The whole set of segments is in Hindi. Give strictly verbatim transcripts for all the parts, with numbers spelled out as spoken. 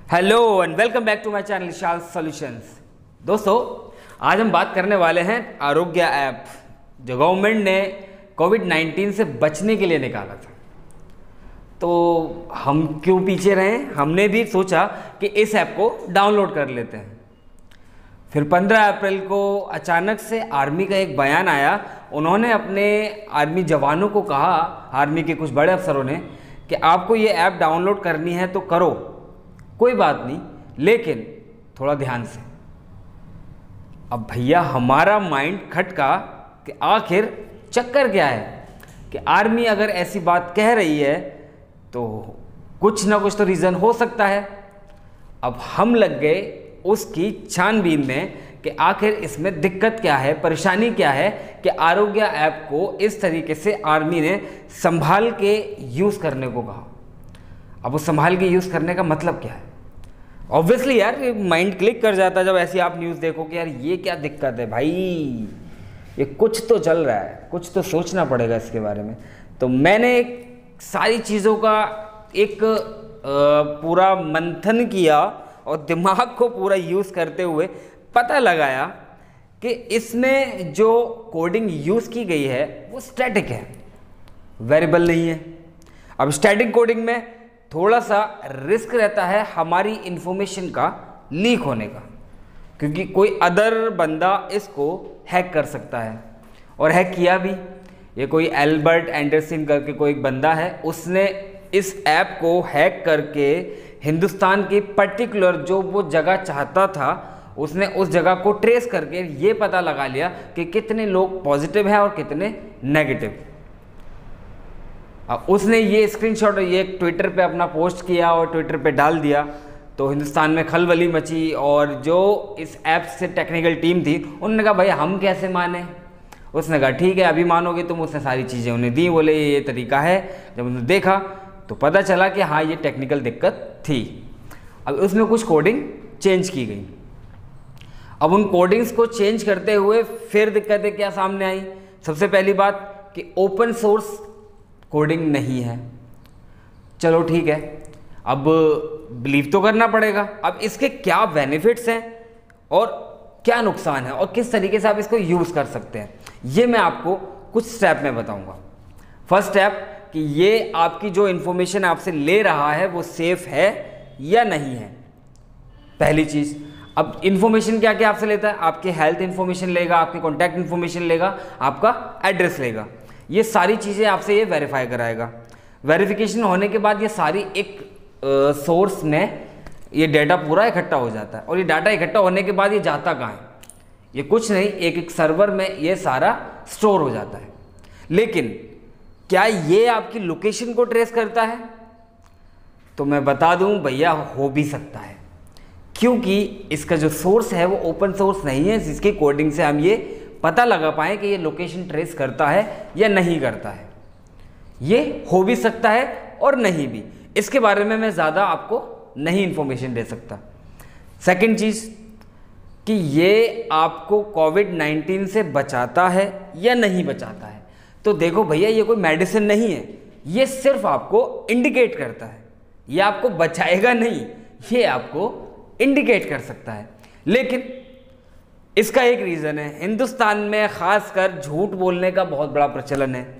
Hello and welcome back to my channel Vishal solutions. दोस्तों, आज हम बात करने वाले हैं आरोग्य ऐप जो गवर्नमेंट ने कोविड नाइन्टीन से बचने के लिए निकाला था। तो हम क्यों पीछे रहे, हमने भी सोचा कि इस ऐप को डाउनलोड कर लेते हैं। फिर पंद्रह अप्रैल को अचानक से आर्मी का एक बयान आया। उन्होंने अपने आर्मी जवानों को कहा, आर्मी के कुछ बड़े अफसरों ने, कि आपको ये ऐप डाउनलोड करनी है तो करो, कोई बात नहीं, लेकिन थोड़ा ध्यान से। अब भैया हमारा माइंड खटका कि आखिर चक्कर क्या है कि आर्मी अगर ऐसी बात कह रही है तो कुछ ना कुछ तो रीज़न हो सकता है। अब हम लग गए उसकी छानबीन में कि आखिर इसमें दिक्कत क्या है, परेशानी क्या है कि आरोग्य ऐप को इस तरीके से आर्मी ने संभाल के यूज़ करने को कहा। अब वो संभाल के यूज़ करने का मतलब क्या है? ऑब्वियसली यार माइंड क्लिक कर जाता है जब ऐसी आप न्यूज़ देखो कि यार ये क्या दिक्कत है भाई, ये कुछ तो चल रहा है, कुछ तो सोचना पड़ेगा इसके बारे में। तो मैंने सारी चीज़ों का एक पूरा मंथन किया और दिमाग को पूरा यूज़ करते हुए पता लगाया कि इसमें जो कोडिंग यूज़ की गई है वो स्टैटिक है, वेरिएबल नहीं है। अब स्टैटिक कोडिंग में थोड़ा सा रिस्क रहता है हमारी इंफॉर्मेशन का लीक होने का, क्योंकि कोई अदर बंदा इसको हैक कर सकता है और हैक किया भी। ये कोई एल्बर्ट एंडरसन करके कोई बंदा है, उसने इस ऐप को हैक करके हिंदुस्तान की पर्टिकुलर जो वो जगह चाहता था, उसने उस जगह को ट्रेस करके ये पता लगा लिया कि कितने लोग पॉजिटिव हैं और कितने नेगेटिव। अब उसने ये स्क्रीनशॉट ये ट्विटर पे अपना पोस्ट किया और ट्विटर पे डाल दिया, तो हिंदुस्तान में खलबली मची। और जो इस ऐप से टेक्निकल टीम थी उन्होंने कहा भाई हम कैसे माने। उसने कहा ठीक है अभी मानोगे तुम। उसने सारी चीज़ें उन्हें दी, बोले ये तरीका है। जब उन्होंने देखा तो पता चला कि हाँ ये टेक्निकल दिक्कत थी। अब उसमें कुछ कोडिंग चेंज की गई। अब उन कोडिंग्स को चेंज करते हुए फिर दिक्कतें क्या सामने आई। सबसे पहली बात कि ओपन सोर्स कोडिंग नहीं है। चलो ठीक है, अब बिलीव तो करना पड़ेगा। अब इसके क्या बेनिफिट्स हैं और क्या नुकसान है और किस तरीके से आप इसको यूज़ कर सकते हैं, ये मैं आपको कुछ स्टेप में बताऊंगा। फर्स्ट स्टेप कि ये आपकी जो इन्फॉर्मेशन आपसे ले रहा है वो सेफ है या नहीं है, पहली चीज़। अब इन्फॉर्मेशन क्या क्या आपसे लेता है? आपके हेल्थ इन्फॉर्मेशन लेगा, आपकी कॉन्टैक्ट इन्फॉर्मेशन लेगा, आपका एड्रेस लेगा। ये सारी चीज़ें आपसे ये वेरीफाई कराएगा। वेरिफिकेशन होने के बाद ये सारी एक सोर्स में ये डाटा पूरा इकट्ठा हो जाता है। और ये डाटा इकट्ठा होने के बाद ये जाता कहाँ है? ये कुछ नहीं, एक एक सर्वर में ये सारा स्टोर हो जाता है। लेकिन क्या ये आपकी लोकेशन को ट्रेस करता है? तो मैं बता दूं भैया, हो भी सकता है, क्योंकि इसका जो सोर्स है वो ओपन सोर्स नहीं है जिसकी कोडिंग से हम ये पता लगा पाएँ कि ये लोकेशन ट्रेस करता है या नहीं करता है। ये हो भी सकता है और नहीं भी। इसके बारे में मैं ज़्यादा आपको नहीं इन्फॉर्मेशन दे सकता। सेकंड चीज़ कि ये आपको कोविड नाइन्टीन से बचाता है या नहीं बचाता है। तो देखो भैया, ये कोई मेडिसिन नहीं है, ये सिर्फ आपको इंडिकेट करता है। ये आपको बचाएगा नहीं, ये आपको इंडिकेट कर सकता है। लेकिन इसका एक रीज़न है, हिंदुस्तान में ख़ासकर झूठ बोलने का बहुत बड़ा प्रचलन है।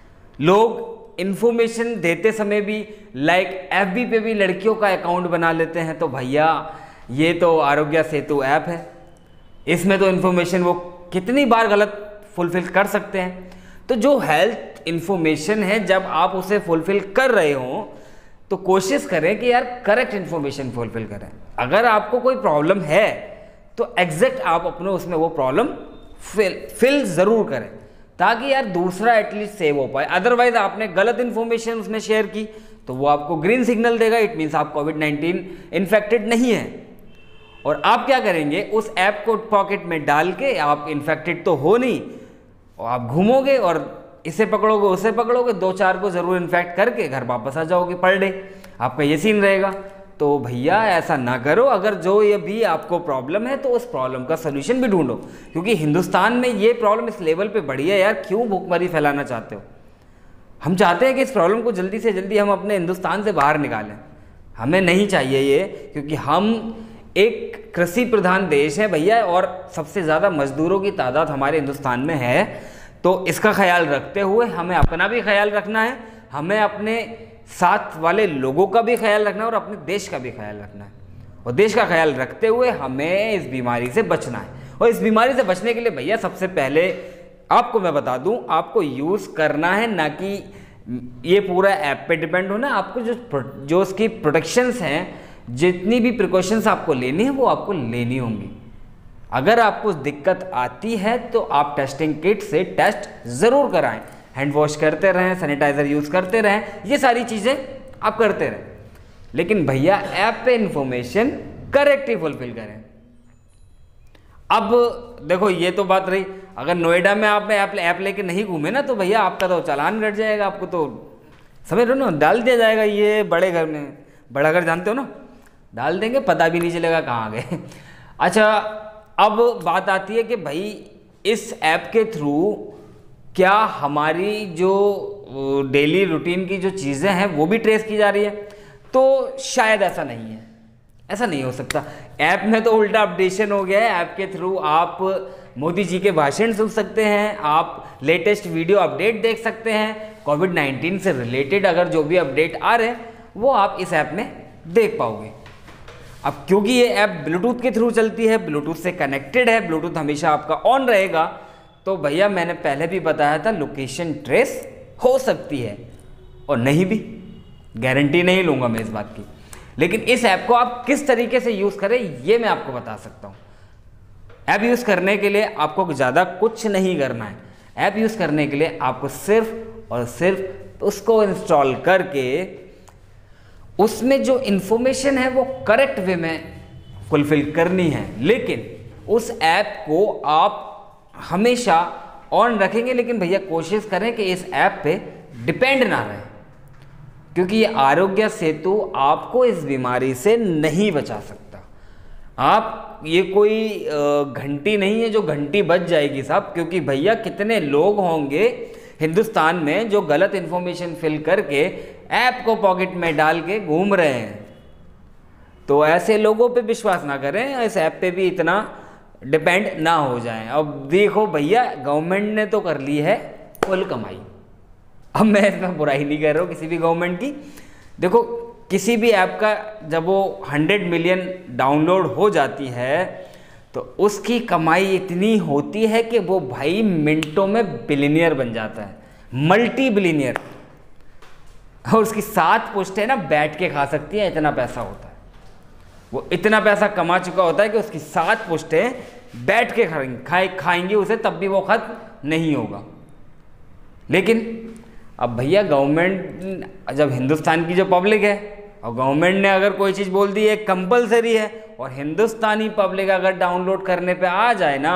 लोग इन्फॉर्मेशन देते समय भी लाइक एफबी पे भी लड़कियों का अकाउंट बना लेते हैं। तो भैया ये तो आरोग्य सेतु ऐप है, इसमें तो इन्फॉर्मेशन वो कितनी बार गलत फुलफिल कर सकते हैं। तो जो हेल्थ इन्फॉर्मेशन है, जब आप उसे फुलफिल कर रहे हो तो कोशिश करें कि यार करेक्ट इन्फॉर्मेशन फुलफिल करें। अगर आपको कोई प्रॉब्लम है तो एग्जैक्ट आप अपने उसमें वो प्रॉब्लम फिल फिल ज़रूर करें, ताकि यार दूसरा एटलीस्ट सेव हो पाए। अदरवाइज आपने गलत इन्फॉर्मेशन उसमें शेयर की तो वो आपको ग्रीन सिग्नल देगा, इट मीन्स आप कोविड नाइन्टीन इन्फेक्टेड नहीं है। और आप क्या करेंगे, उस ऐप को पॉकेट में डाल के, आप इन्फेक्टेड तो हो नहीं, और आप घूमोगे और इसे पकड़ोगे उसे पकड़ोगे, दो चार को ज़रूर इन्फेक्ट करके घर वापस आ जाओगे पर डे। आपका ये सीन रहेगा। तो भैया ऐसा ना करो। अगर जो ये भी आपको प्रॉब्लम है तो उस प्रॉब्लम का सोल्यूशन भी ढूंढो, क्योंकि हिंदुस्तान में ये प्रॉब्लम इस लेवल पे बढ़ी है यार। क्यों भूखमरी फैलाना चाहते हो? हम चाहते हैं कि इस प्रॉब्लम को जल्दी से जल्दी हम अपने हिंदुस्तान से बाहर निकालें। हमें नहीं चाहिए ये, क्योंकि हम एक कृषि प्रधान देश है भैया, और सबसे ज़्यादा मजदूरों की तादाद हमारे हिंदुस्तान में है। तो इसका ख्याल रखते हुए हमें अपना भी ख्याल रखना है, हमें अपने साथ वाले लोगों का भी ख्याल रखना है और अपने देश का भी ख्याल रखना है। और देश का ख्याल रखते हुए हमें इस बीमारी से बचना है। और इस बीमारी से बचने के लिए भैया सबसे पहले आपको मैं बता दूं, आपको यूज़ करना है, ना कि ये पूरा ऐप पे डिपेंड होना। आपको जो जो उसकी प्रोटेक्शंस हैं, जितनी भी प्रिकॉशंस आपको लेनी है वो आपको लेनी होंगी। अगर आपको दिक्कत आती है तो आप टेस्टिंग किट से टेस्ट ज़रूर कराएं, हैंड वॉश करते रहें, सैनिटाइज़र यूज़ करते रहें, ये सारी चीज़ें आप करते रहें। लेकिन भैया ऐप पे इंफॉर्मेशन करेक्टली फुलफिल करें। अब देखो ये तो बात रही, अगर नोएडा में आप ऐप ऐप लेके नहीं घूमे ना तो भैया आपका तो चालान कट जाएगा, आपको तो समझ रहे हो ना, डाल दिया जाएगा। ये बड़े घर में, बड़ा घर जानते हो ना, डाल देंगे, पता भी नहीं चलेगा कहाँ गए। अच्छा, अब बात आती है कि भाई इस ऐप के थ्रू क्या हमारी जो डेली रूटीन की जो चीज़ें हैं वो भी ट्रेस की जा रही है? तो शायद ऐसा नहीं है, ऐसा नहीं हो सकता। ऐप में तो उल्टा अपडेशन हो गया है। ऐप के थ्रू आप मोदी जी के भाषण सुन सकते हैं, आप लेटेस्ट वीडियो अपडेट देख सकते हैं, कोविड नाइन्टीन से रिलेटेड अगर जो भी अपडेट आ रहे हैं वो आप इस ऐप में देख पाओगे। अब क्योंकि ये ऐप ब्लूटूथ के थ्रू चलती है, ब्लूटूथ से कनेक्टेड है, ब्लूटूथ हमेशा आपका ऑन रहेगा, तो भैया मैंने पहले भी बताया था लोकेशन ट्रेस हो सकती है और नहीं भी, गारंटी नहीं लूँगा मैं इस बात की। लेकिन इस ऐप को आप किस तरीके से यूज़ करें ये मैं आपको बता सकता हूँ। ऐप यूज़ करने के लिए आपको ज़्यादा कुछ नहीं करना है। ऐप यूज़ करने के लिए आपको सिर्फ और सिर्फ उसको इंस्टॉल करके उसमें जो इन्फॉर्मेशन है वो करेक्ट वे में फुलफिल करनी है। लेकिन उस ऐप को आप हमेशा ऑन रखेंगे, लेकिन भैया कोशिश करें कि इस ऐप पे डिपेंड ना रहे, क्योंकि ये आरोग्य सेतु आपको इस बीमारी से नहीं बचा सकता। आप ये कोई घंटी नहीं है जो घंटी बज जाएगी साहब, क्योंकि भैया कितने लोग होंगे हिंदुस्तान में जो गलत इन्फॉर्मेशन फिल करके ऐप को पॉकेट में डाल के घूम रहे हैं। तो ऐसे लोगों पे विश्वास ना करें, इस ऐप पे भी इतना डिपेंड ना हो जाएं। अब देखो भैया गवर्नमेंट ने तो कर ली है फुल कमाई, अब मैं इसमें बुराई नहीं कर रहा हूँ किसी भी गवर्नमेंट की। देखो किसी भी ऐप का जब वो हंड्रेड मिलियन डाउनलोड हो जाती है तो उसकी कमाई इतनी होती है कि वो भाई मिनटों में बिलियनियर बन जाता है, मल्टी बिलियनियर। और उसकी सात पोस्टें ना बैठ के खा सकती है, इतना पैसा होता है। वो इतना पैसा कमा चुका होता है कि उसकी सात पोस्टें बैठ के खाए खाएंगी उसे, तब भी वो खत्म नहीं होगा। लेकिन अब भैया गवर्नमेंट, जब हिंदुस्तान की जो पब्लिक है और गवर्नमेंट ने अगर कोई चीज़ बोल दी है कंपलसरी है, और हिंदुस्तानी पब्लिक अगर डाउनलोड करने पे आ जाए ना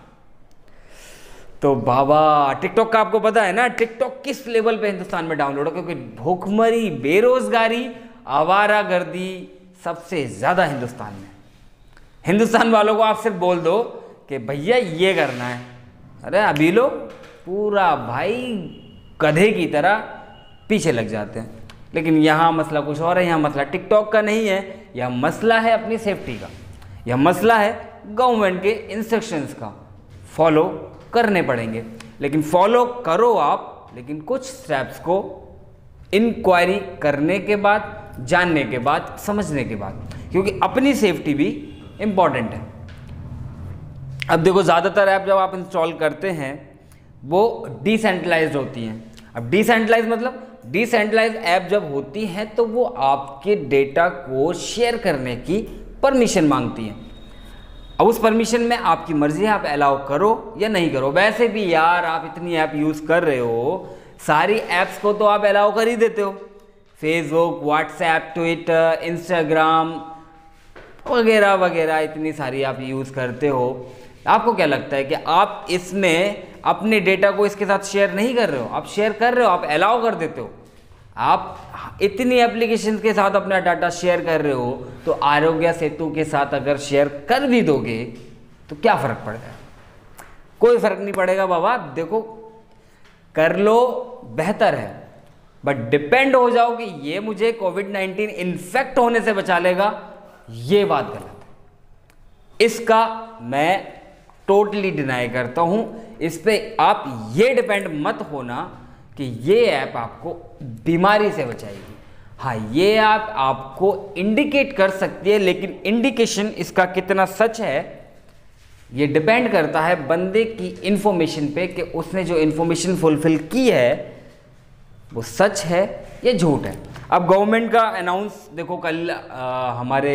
तो बाबा, टिकटॉक का आपको पता है ना, टिकटॉक किस लेवल पे हिंदुस्तान में डाउनलोड हो, क्योंकि भूखमरी, बेरोजगारी, आवारागर्दी सबसे ज़्यादा हिंदुस्तान में। हिंदुस्तान वालों को आप सिर्फ बोल दो कि भैया ये करना है, अरे अभी लोग पूरा भाई गधे की तरह पीछे लग जाते हैं। लेकिन यहाँ मसला कुछ और है, यहाँ मसला टिकटॉक का नहीं है, यह मसला है अपनी सेफ्टी का, यह मसला है गवर्नमेंट के इंस्ट्रक्शंस का। फॉलो करने पड़ेंगे, लेकिन फॉलो करो आप, लेकिन कुछ स्टेप्स को इंक्वायरी करने के बाद, जानने के बाद, समझने के बाद, क्योंकि अपनी सेफ्टी भी इम्पॉर्टेंट है। अब देखो ज़्यादातर ऐप जब आप इंस्टॉल करते हैं वो डिसेंट्रलाइज्ड होती हैं। अब डिसेंट्रलाइज मतलब डिसेंट्रलाइज ऐप जब होती हैं तो वो आपके डेटा को शेयर करने की परमिशन मांगती हैं। अब उस परमिशन में आपकी मर्जी है, आप अलाउ करो या नहीं करो। वैसे भी यार आप इतनी ऐप यूज़ कर रहे हो, सारी ऐप्स को तो आप अलाउ कर ही देते हो, फेसबुक, व्हाट्सएप, ट्विटर, इंस्टाग्राम वगैरह वगैरह, इतनी सारी आप यूज़ करते हो। आपको क्या लगता है कि आप इसमें अपने डेटा को इसके साथ शेयर नहीं कर रहे हो? आप शेयर कर रहे हो, आप अलाउ कर देते हो। आप इतनी एप्लीकेशन के साथ अपना डाटा शेयर कर रहे हो, तो आरोग्य सेतु के साथ अगर शेयर कर भी दोगे तो क्या फ़र्क पड़ेगा? कोई फ़र्क नहीं पड़ेगा बाबा। देखो कर लो बेहतर है, बट डिपेंड हो जाओ कि ये मुझे कोविड नाइन्टीन इन्फेक्ट होने से बचा लेगा, ये बात गलत है। इसका मैं टोटली डिनाई करता हूं। इस पे आप ये डिपेंड मत होना कि ये ऐप आपको बीमारी से बचाएगी। हाँ, ये ऐप आपको इंडिकेट कर सकती है, लेकिन इंडिकेशन इसका कितना सच है ये डिपेंड करता है बंदे की इंफॉर्मेशन पे कि उसने जो इंफॉर्मेशन फुलफिल की है वो सच है या झूठ है। अब गवर्नमेंट का अनाउंस देखो, कल आ, हमारे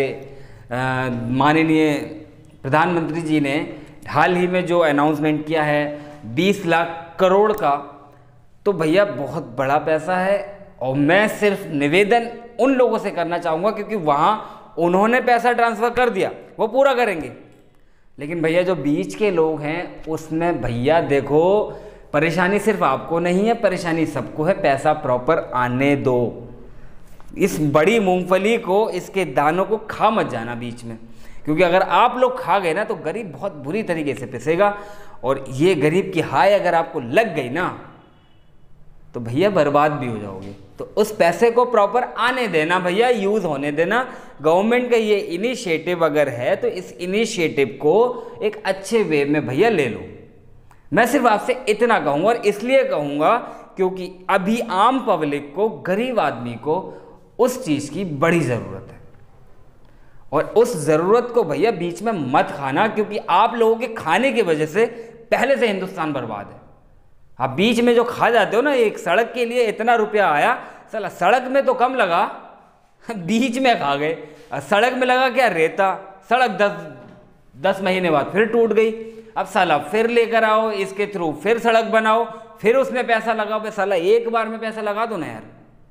माननीय प्रधानमंत्री जी ने हाल ही में जो अनाउंसमेंट किया है बीस लाख करोड़ का, तो भैया बहुत बड़ा पैसा है। और मैं सिर्फ निवेदन उन लोगों से करना चाहूँगा क्योंकि वहाँ उन्होंने पैसा ट्रांसफ़र कर दिया, वो पूरा करेंगे। लेकिन भैया जो बीच के लोग हैं उसमें भैया देखो, परेशानी सिर्फ आपको नहीं है, परेशानी सबको है। पैसा प्रॉपर आने दो। इस बड़ी मूंगफली को, इसके दानों को खा मत जाना बीच में, क्योंकि अगर आप लोग खा गए ना तो गरीब बहुत बुरी तरीके से पिसेगा। और ये गरीब की हाय अगर आपको लग गई ना तो भैया बर्बाद भी हो जाओगे। तो उस पैसे को प्रॉपर आने देना भैया, यूज़ होने देना। गवर्नमेंट का ये इनिशिएटिव अगर है तो इस इनिशिएटिव को एक अच्छे वे में भैया ले लो। मैं सिर्फ आपसे इतना कहूँगा, और इसलिए कहूँगा क्योंकि अभी आम पब्लिक को, गरीब आदमी को उस चीज़ की बड़ी ज़रूरत है। और उस ज़रूरत को भैया बीच में मत खाना, क्योंकि आप लोगों के खाने की वजह से पहले से हिंदुस्तान बर्बाद है। आप बीच में जो खा जाते हो ना, एक सड़क के लिए इतना रुपया आया, साला सड़क में तो कम लगा, बीच में खा गए। सड़क में लगा क्या, रेता। सड़क दस दस महीने बाद फिर टूट गई। अब साला फिर लेकर आओ, इसके थ्रू फिर सड़क बनाओ, फिर उसमें पैसा लगाओ। पे साला एक बार में पैसा लगा दो ना यार,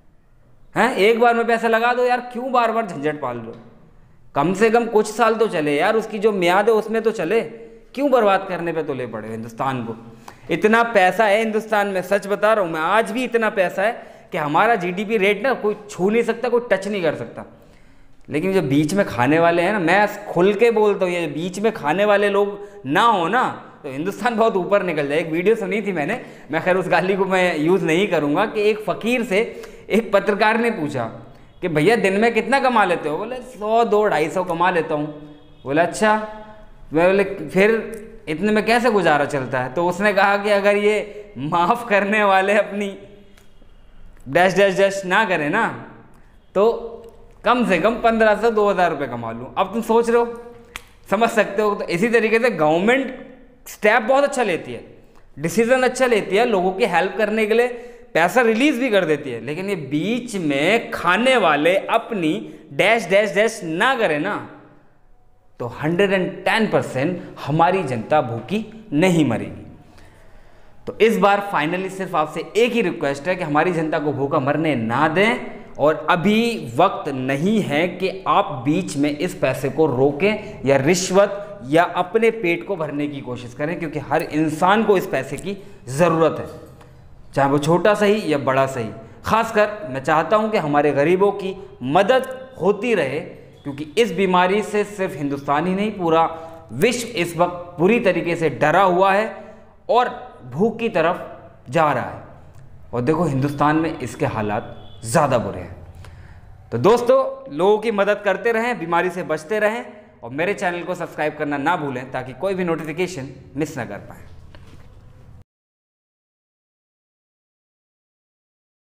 हैं एक बार में पैसा लगा दो यार, क्यों बार बार झंझट पाल लो। कम से कम कुछ साल तो चले यार, उसकी जो म्याद है उसमें तो चले, क्यों बर्बाद करने पे तुले पड़े हिंदुस्तान को। इतना पैसा है हिंदुस्तान में, सच बता रहा हूँ मैं, आज भी इतना पैसा है कि हमारा जीडीपी रेट ना कोई छू नहीं सकता, कोई टच नहीं कर सकता। लेकिन जो बीच में खाने वाले हैं ना, मैं खुल के बोलता हूँ, ये बीच में खाने वाले लोग ना हो ना तो हिंदुस्तान बहुत ऊपर निकल जाए। एक वीडियो सुनी थी मैंने, मैं खैर उस गाली को मैं यूज़ नहीं करूँगा, कि एक फ़कीर से एक पत्रकार ने पूछा कि भैया दिन में कितना कमा लेते हो। बोले सौ दो ढाई सौ कमा लेता हूँ। बोला अच्छा। मैं बोले फिर इतने में कैसे गुजारा चलता है। तो उसने कहा कि अगर ये माफ़ करने वाले अपनी डैश डैश डैश ना करें ना तो कम से कम पंद्रह सौ दो हज़ार रुपये कमा लूँ। अब तुम सोच रहे हो, समझ सकते हो। तो इसी तरीके से गवर्नमेंट स्टेप बहुत अच्छा लेती है, डिसीजन अच्छा लेती है, लोगों की हेल्प करने के लिए पैसा रिलीज भी कर देती है। लेकिन ये बीच में खाने वाले अपनी डैश डैश डैश ना करें ना तो हंड्रेड एंड टेन परसेंट हमारी जनता भूखी नहीं मरेगी। तो इस बार फाइनली सिर्फ आपसे एक ही रिक्वेस्ट है कि हमारी जनता को भूखा मरने ना दें। और अभी वक्त नहीं है कि आप बीच में इस पैसे को रोकें या रिश्वत या अपने पेट को भरने की कोशिश करें, क्योंकि हर इंसान को इस पैसे की ज़रूरत है, चाहे वो छोटा सही या बड़ा सही। खासकर मैं चाहता हूं कि हमारे गरीबों की मदद होती रहे, क्योंकि इस बीमारी से सिर्फ हिंदुस्तान ही नहीं, पूरा विश्व इस वक्त बुरी तरीके से डरा हुआ है और भूख की तरफ जा रहा है। और देखो हिंदुस्तान में इसके हालात ज़्यादा बुरे हैं। तो दोस्तों, लोगों की मदद करते रहें, बीमारी से बचते रहें, और मेरे चैनल को सब्सक्राइब करना ना भूलें ताकि कोई भी नोटिफिकेशन मिस ना कर पाएँ।